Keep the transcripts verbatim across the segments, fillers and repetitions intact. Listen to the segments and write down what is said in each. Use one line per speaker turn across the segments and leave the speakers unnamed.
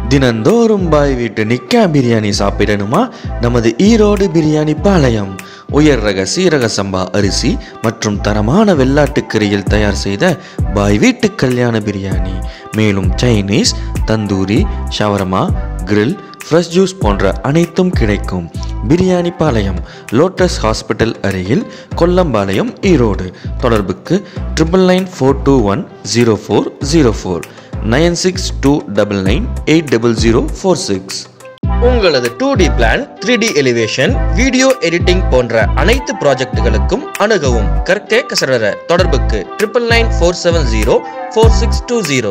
தினந்தோறும் பாய் வீட்டு நிக்கா பிரியாணி சாப்பிடணுமா? நமது ஈரோடு பிரியாணி பாளையம் உயர் ரக சீரக சம்பா அரிசி மற்றும் தரமான வெள்ளாட்டுக்கறியில் தயார் செய்த பாய் வீட்டு கல்யாண பிரியாணி. மேலும் Chinese, tandoori, shawarma, grill, fresh juice போன்ற அனைத்தும் கிடைக்கும். பிரியாணி பாளையம், லோட்டஸ் ஹாஸ்பிட்டல் அருகில், கொல்லம்பாளையம், ஈரோடு. தொடர்புக்கு triple nine four two one zero four zero four nine six two double nine eight double zero four six. உங்களது two D plan, three D elevation, video editing போன்ற அனைத்து ப்ராஜெக்டுகளுக்கும் அணுகவும் கற்கே கசடர. தொடர்புக்கு triple nine four seven zero four six two zero.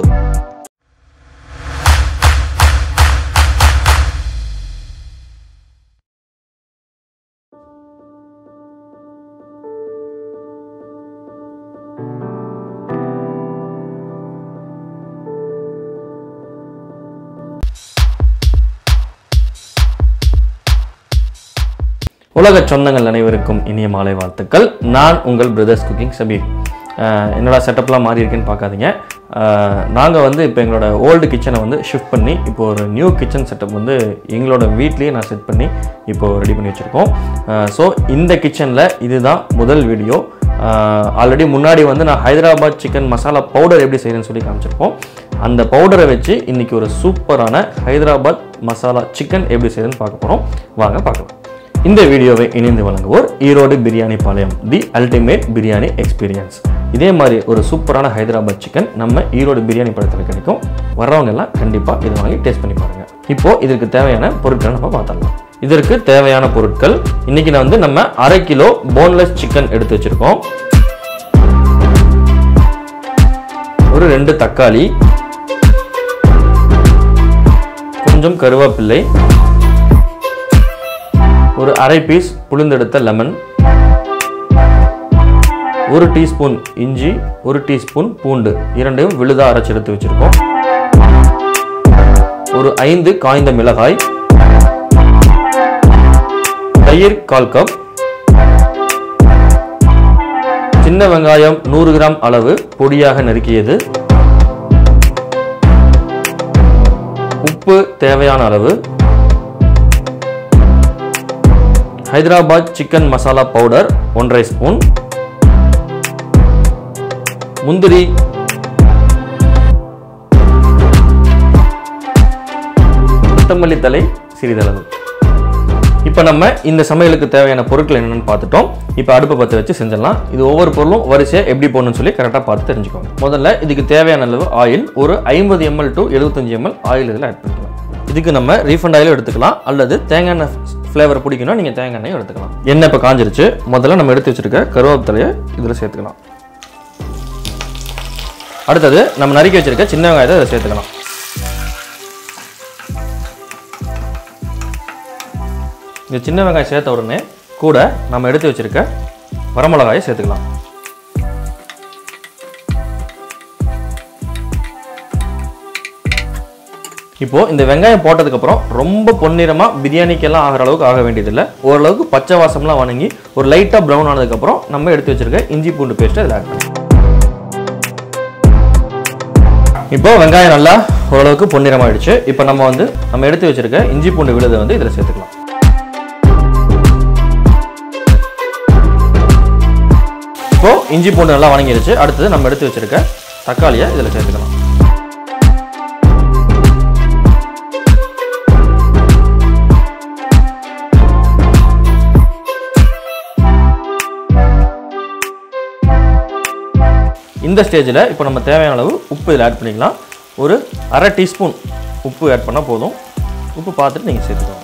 உலக சொந்தங்கள் அனைவருக்கும் இனிய மாலை வாழ்த்துக்கள். நான் உங்கள் பிரதர்ஸ் குக்கிங் சபீர். என்னோட செட்டப்லாம் மாறி இருக்குன்னு பார்க்காதீங்க. நாங்கள் வந்து இப்போ எங்களோட ஓல்டு கிச்சனை வந்து ஷிஃப்ட் பண்ணி இப்போ ஒரு நியூ கிச்சன் செட்டப் வந்து எங்களோட வீட்லேயே நான் செட் பண்ணி இப்போது ரெடி பண்ணி வச்சுருக்கோம். ஸோ இந்த கிச்சனில் இதுதான் முதல் வீடியோ. ஆல்ரெடி முன்னாடி வந்து நான் ஹைதராபாத் சிக்கன் மசாலா பவுடர் எப்படி செய்யணும்னு சொல்லி காமிச்சிருப்போம். அந்த பவுடரை வச்சு இன்றைக்கி ஒரு சூப்பரான ஹைதராபாத் மசாலா சிக்கன் எப்படி செய்யணும்னு பார்க்க போகிறோம். வாங்க பார்க்கலாம். இந்த வீடியோவை இணைந்து வழங்குவோர் Erode biryani Palayam, the ultimate biryani experience. இதே மாதிரி ஒரு சூப்பரான ஹைதராபாத் சிக்கன் நம்ம ஈரோடு பிரியாணி பாளையத்தில் கிடைக்கும். வர்றவங்க எல்லாம் கண்டிப்பாக இதை வாங்கி டேஸ்ட் பண்ணி பாருங்கள். இப்போது இதற்கு தேவையான பொருட்களை நம்ம பார்த்துடலாம். இதற்கு தேவையான பொருட்கள் இன்றைக்கி நான் வந்து நம்ம அரை கிலோ போன்லெஸ் சிக்கன் எடுத்து வச்சுருக்கோம். ஒரு ரெண்டு தக்காளி, கொஞ்சம் கருவேப்பிள்ளை, ஒரு அரை பீஸ் புளிந்தெடுத்த லெமன், ஒரு டீஸ்பூன் இஞ்சி, ஒரு டீஸ்பூன் பூண்டு, இரண்டையும் விழுதா அரைச்சு எடுத்து வச்சிருக்கோம். ஒரு ஐந்து காய்ந்த மிளகாய், தயிர் கால் கப், சின்ன வெங்காயம் நூறு கிராம் அளவு பொடியாக நறுக்கியது, உப்பு தேவையான அளவு, ஹைதராபாத் சிக்கன் மசாலா பவுடர் ஒன்றரை ஸ்பூன், முந்திரி, கொத்தமல்லி தழை சிறிதளவு. இப்போ நம்ம இந்த சமையலுக்கு தேவையான பொருட்கள் என்னென்னு பார்த்துட்டோம். இப்போ அடுப்பை பற்ற வச்சு செஞ்சிடலாம். இது ஒவ்வொரு பொருளும் வரிசையாக எப்படி போடணும்னு சொல்லி கரெக்டாக பார்த்து தெரிஞ்சுக்கோங்க. முதல்ல இதுக்கு தேவையான அளவு ஆயில், ஒரு ஐம்பது எம்எல் டு எழுபத்தஞ்சு எம்எல் ஆயில் இதில் ஆட் பண்ணிக்கலாம். இதுக்கு நம்ம ரீஃபண்ட் ஆயிலும் எடுத்துக்கலாம், அல்லது தேங்காய் எண்ணெய் ஃப்ளேவர் பிடிக்கணும் நீங்கள் தேங்காய் எண்ணெயும் எடுத்துக்கலாம். எண்ணெய் இப்போ காஞ்சிருச்சு. முதல்ல நம்ம எடுத்து வச்சிருக்க கருவேப்பிலையை இதில் சேர்த்துக்கலாம். அடுத்தது நம்ம நறுக்கி வச்சிருக்க சின்ன வெங்காயத்தை இதில் சேர்த்துக்கலாம். இந்த சின்ன வெங்காயம் சேர்த்த உடனே கூட நம்ம எடுத்து வச்சிருக்க வரமிளகாயை சேர்த்துக்கலாம். இப்போ இந்த வெங்காயம் போட்டதுக்கப்புறம் ரொம்ப பொன்னிறமாக பிரியாணிக்கெல்லாம் ஆகிற அளவுக்கு ஆக வேண்டியதில்லை. ஓரளவுக்கு பச்சை வாசம்லாம் வணங்கி ஒரு லைட்டாக ப்ரௌன் ஆனதுக்கப்புறம் நம்ம எடுத்து வச்சிருக்க இஞ்சி பூண்டு பேஸ்ட்டை இதில் ஆட் பண்ணி, இப்போ வெங்காயம் நல்லா ஓரளவுக்கு பொன்னிறமாயிடுச்சு. இப்போ நம்ம வந்து நம்ம எடுத்து வச்சிருக்க இஞ்சி பூண்டு விழுதை வந்து இதில் சேர்த்துக்கலாம். இப்போ இஞ்சி பூண்டு நல்லா வணங்கிடுச்சு. அடுத்தது நம்ம எடுத்து வச்சிருக்க தக்காளியை இதில் சேர்த்துக்கலாம். இந்த ஸ்டேஜில் இப்போ நம்ம தேவையான அளவு உப்பு இதில் ஆட் பண்ணிக்கலாம். ஒரு அரை டீஸ்பூன் உப்பு ஆட் பண்ணால் போதும். உப்பு பார்த்துட்டு நீங்கள் சேர்த்துக்கலாம்.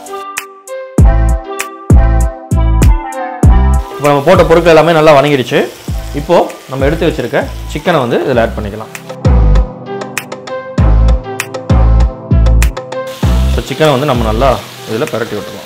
இப்போ நம்ம போட்ட பொருட்கள் எல்லாமே நல்லா வணங்கிடுச்சு. இப்போது நம்ம எடுத்து வச்சுருக்க சிக்கனை வந்து இதில் ஆட் பண்ணிக்கலாம். இப்போ சிக்கனை வந்து நம்ம நல்லா இதில் பிரட்டி விட்டுருவோம்.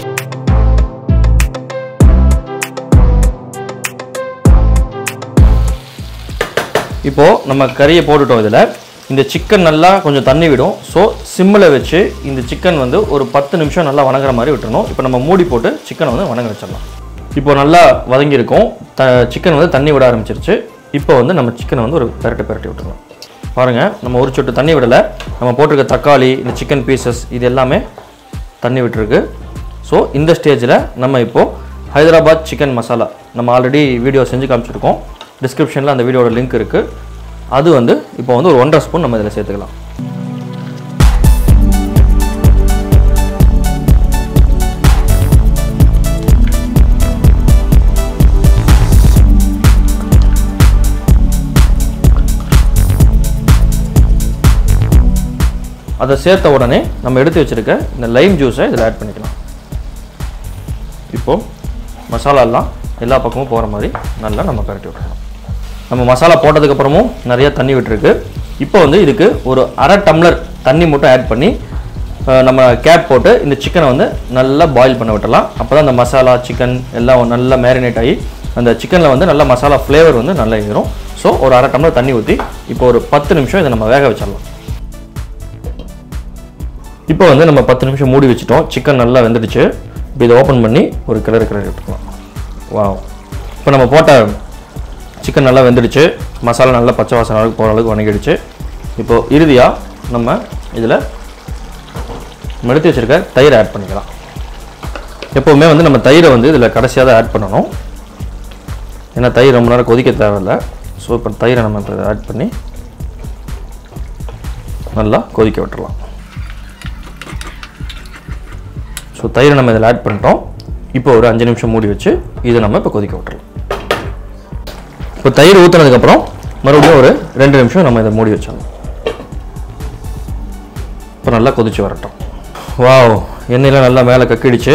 இப்போது நம்ம கறியை போட்டுட்டோம். இதில் இந்த சிக்கன் நல்லா கொஞ்சம் தண்ணி விடும். ஸோ சிம்மில் வச்சு இந்த சிக்கன் வந்து ஒரு பத்து நிமிஷம் நல்லா வணங்குற மாதிரி விட்டுறணும். இப்போ நம்ம மூடி போட்டு சிக்கனை வந்து வணங்க வச்சிடலாம். இப்போ நல்லா வதங்கியிருக்கும். த சிக்கன் வந்து தண்ணி விட ஆரம்பிச்சிருச்சு. இப்போ வந்து நம்ம சிக்கனை வந்து ஒரு பெரட்டை பெரட்டி விட்டுருவோம். பாருங்கள், நம்ம ஒரு சொட்டு தண்ணி விடலை. நம்ம போட்டிருக்க தக்காளி, இந்த சிக்கன் பீசஸ் இது எல்லாமே தண்ணி விட்டுருக்கு. ஸோ இந்த ஸ்டேஜில் நம்ம இப்போது ஹைதராபாத் சிக்கன் மசாலா நம்ம ஆல்ரெடி வீடியோ செஞ்சு காமிச்சிருக்கோம். டிஸ்கிரிப்ஷனில் அந்த வீடியோட லிங்க் இருக்குது. அது வந்து இப்போ வந்து ஒரு ஒன்றரை ஸ்பூன் நம்ம இதில் சேர்த்துக்கலாம். அதை சேர்த்த உடனே நம்ம எடுத்து வச்சுருக்க இந்த லைம் ஜூஸை இதில் ஆட் பண்ணிக்கலாம். இப்போது மசாலாலாம் எல்லா பக்கமும் போகிற மாதிரி நல்லா நம்ம பரட்டி விட்டுறலாம். நம்ம மசாலா போட்டதுக்கப்புறமும் நிறைய தண்ணி விட்டுருக்கு. இப்போ வந்து இதுக்கு ஒரு அரை டம்ளர் தண்ணி மட்டும் ஆட் பண்ணி நம்ம கேப் போட்டு இந்த சிக்கனை வந்து நல்லா பாயில் பண்ண விட்டுடலாம். அப்போ தான் அந்த மசாலா சிக்கன் எல்லாம் நல்லா மேரினேட் ஆகி அந்த சிக்கனில் வந்து நல்லா மசாலா ஃப்ளேவர் வந்து நல்லா ஏறும். ஸோ ஒரு அரை டம்ளர் தண்ணி ஊற்றி இப்போ ஒரு பத்து நிமிஷம் இதை நம்ம வேக வச்சிடலாம். இப்போ வந்து நம்ம பத்து நிமிஷம் மூடி வச்சுட்டோம். சிக்கன் நல்லா வெந்துடுச்சு. இப்போ இதை ஓப்பன் பண்ணி ஒரு கிளறு கிளறி எடுத்துக்கலாம். வாவ், இப்போ நம்ம போட்ட சிக்கன் நல்லா வெந்துடுச்சு. மசாலா நல்லா பச்சை வாசனை அளவுக்கு போகிற அளவுக்கு வணங்கிடுச்சு. இப்போது இறுதியாக நம்ம இதில் எடுத்து வச்சுருக்க தயிரை ஆட் பண்ணிக்கலாம். எப்போவுமே வந்து நம்ம தயிரை வந்து இதில் கடைசியாக தான் ஆட் பண்ணணும். ஏன்னா தயிர் ரொம்ப நேரம் கொதிக்க தேவையில்லை. ஸோ இப்போ தயிரை நம்ம இப்போ ஆட் பண்ணி நல்லா கொதிக்க விட்டுறலாம். ஸோ தயிரை நம்ம இதில் ஆட் பண்ணிட்டோம். இப்போ ஒரு அஞ்சு நிமிஷம் மூடி வச்சு இதை நம்ம இப்போ கொதிக்க விட்டுறலாம். இப்போ தயிர் ஊற்றுனதுக்கப்புறம் மறுபடியும் ஒரு ரெண்டு நிமிஷம் நம்ம இதை மூடி வச்சிடலாம். இப்போ நல்லா கொதிச்சு வரட்டும். வாவ், எண்ணெயெலாம் நல்லா மேலே கக்கிடுச்சு.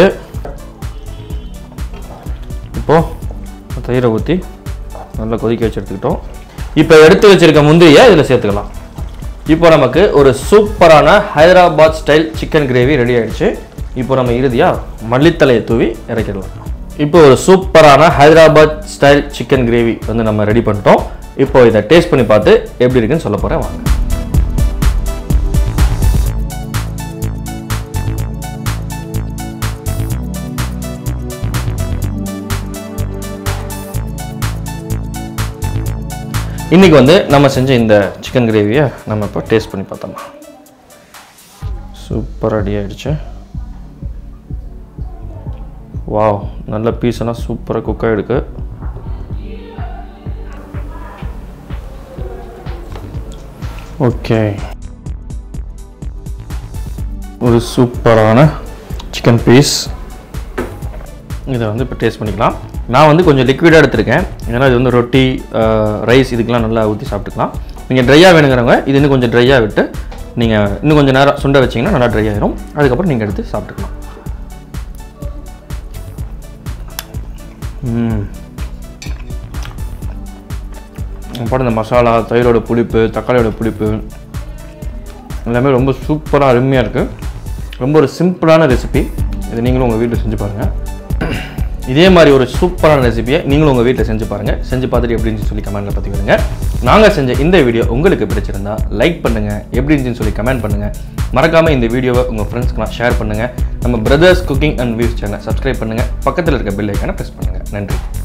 இப்போது தயிரை ஊற்றி நல்லா கொதிக்க வச்சு எடுத்துக்கிட்டோம். இப்போ எடுத்து வச்சுருக்க முந்திரியை இதில் சேர்த்துக்கலாம். இப்போ நமக்கு ஒரு சூப்பரான Hyderabad style chicken gravy ready ஆகிடுச்சு. இப்போ நம்ம இறுதியாக மல்லித்தலையை தூவி இறக்கிடலாம். இப்போ ஒரு சூப்பரான ஹைதராபாத் ஸ்டைல் சிக்கன் கிரேவி வந்து நம்ம ரெடி பண்ணிட்டோம். இப்போ இதை டேஸ்ட் பண்ணி பார்த்து எப்படி இருக்குன்னு சொல்ல போகிறேன், வாங்க. இன்றைக்கி வந்து நம்ம செஞ்ச இந்த சிக்கன் கிரேவியை நம்ம இப்போ டேஸ்ட் பண்ணி பார்த்தோம்மா. சூப்பராக ரெடி ஆகிடுச்சு. வாவ், நல்ல பீஸ் எல்லாம் சூப்பராக குக் ஆகிடுக்கு. ஓகே, ஒரு சூப்பரான சிக்கன் பீஸ். இதை வந்து இப்போ டேஸ்ட் பண்ணிக்கலாம். நான் வந்து கொஞ்சம் லிக்விடாக எடுத்திருக்கேன். ஏன்னா இது வந்து ரொட்டி, ரைஸ் இதுக்கெலாம் நல்லா ஊற்றி சாப்பிட்டுக்கலாம். நீங்கள் ட்ரையாக வேணுங்கிறவங்க இது இன்னும் கொஞ்சம் ட்ரையாக விட்டு நீங்கள் இன்னும் கொஞ்சம் நேரம் சுண்ட வச்சிங்கன்னா நல்லா ட்ரை ஆகிரும். அதுக்கப்புறம் நீங்கள் எடுத்து சாப்பிட்டுக்கலாம். அப்புறம் இந்த மசாலா, தயிரோட புளிப்பு, தக்காளியோட புளிப்பு எல்லாமே ரொம்ப சூப்பராக அருமையாக இருக்குது. ரொம்ப ஒரு சிம்பிளான ரெசிபி. இது நீங்களும் உங்கள் வீட்டில் செஞ்சு பாருங்கள். இதே மாதிரி ஒரு சூப்பரான ரெசிபியை நீங்களும் உங்கள் வீட்டில் செஞ்சு பாருங்கள். செஞ்சு பார்த்துட்டு எப்படி இருந்துச்சுன்னு சொல்லி கமெண்ட்டில் பார்த்துக்கிடுங்க. நாங்கள் செஞ்ச இந்த வீடியோ உங்களுக்கு பிடிச்சிருந்தா லைக் பண்ணுங்கள், எப்படி இருந்துச்சுன்னு சொல்லி கமெண்ட் பண்ணுங்கள். மறக்காமல் இந்த வீடியோவை உங்கள் ஃப்ரெண்ட்ஸ்க்குலாம் ஷேர் பண்ணுங்கள். நம்ம brothers cooking and views channel subscribe பண்ணுங்கள். பக்கத்தில் இருக்க பெல் ஐக்கானை ப்ரெஸ் பண்ணுங்கள். நன்றி.